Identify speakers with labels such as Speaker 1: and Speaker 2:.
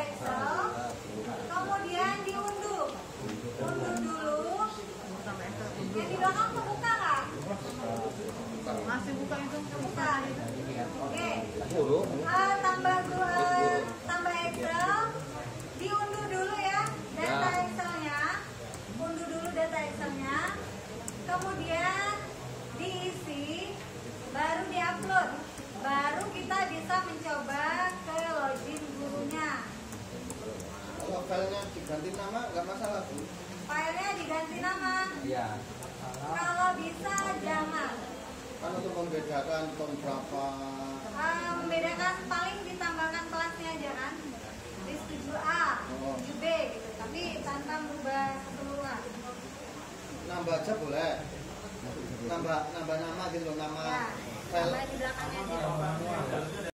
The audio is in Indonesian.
Speaker 1: Excel, kemudian diunduh. Unduh dulu. Yang di belakang kebuka nggak?
Speaker 2: Masih buka itu?
Speaker 1: Buka. Oke. Tambah Excel, diunduh dulu ya data Excelnya. Unduh dulu data Excelnya. Kemudian diisi, baru diupload. Baru kita bisa mencoba ke login gurunya.
Speaker 3: Kalau filenya diganti nama nggak masalah, Bu?
Speaker 1: Filenya diganti nama.
Speaker 3: Iya.
Speaker 1: Kalau bisa jangan.
Speaker 3: Kan untuk membedakan tahun berapa.
Speaker 1: Membedakan paling ditambahkan kelasnya aja kan. List 7A, 7B gitu. Tapi tanpa merubah keseluruhan.
Speaker 3: Nambah aja boleh. Nambah nama gitu, nama
Speaker 1: Ya,
Speaker 3: file.
Speaker 1: tambah di belakangnya aja.